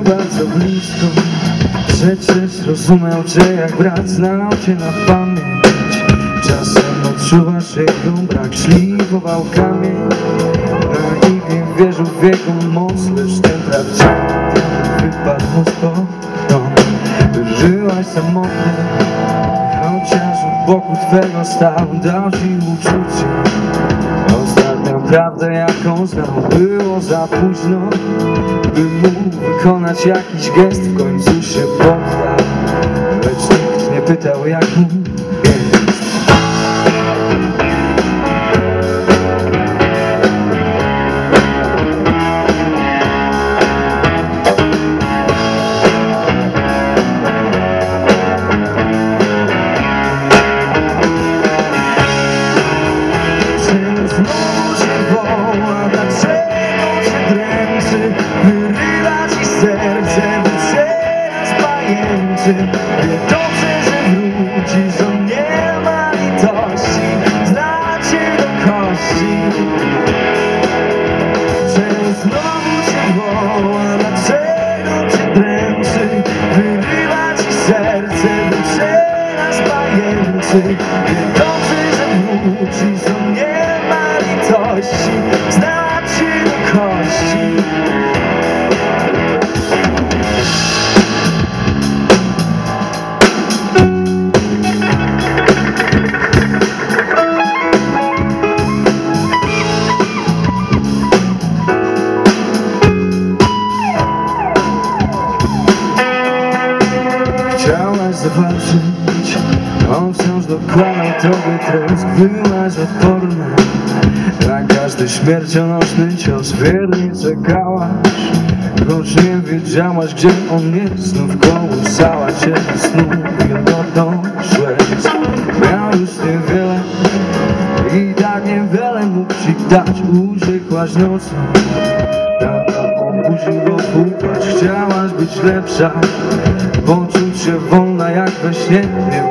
bardzo blisko. Przecież rozumiał cię jak brat, znał cię na pamięć. Czasem odczuwasz jego brak, szlifował kamień. Naiwnie wierzył w jego moc, lecz ten prawdziwy wypadł mu stąd. Żyłaś samotnie, chociaż u boku twego stał, dał ci uczucie. Ostatnią prawdę jaką znał, było za późno, by mógł wykonać jakiś gest. W końcu się poddał, lecz nikt nie pytał jaki jest. Wie dobrze, że wrócisz, on nie ma litości, zna cię do kości. Czemu znowu cię woła, dlaczego cię dręczy? Wyrywa ci serce, wyciera z pajęczy. Wie dobrze, że wrócisz, on nie ma litości, zna cię do kości. Chciałaś zawalczyć, on wciąż dokładał tobie trosk. Byłaś odporna na każdy śmiercionośny cios. Wiernie czekałaś, choć nie wiedziałaś gdzie on jest. Znów kołysała cię znów jednotną szłeś. Miał już niewiele i tak niewiele mógł ci dać. Uciekłaś nocą, obudził go płukać. Chciałaś być lepsza, poczuć się wolna jak we śnie.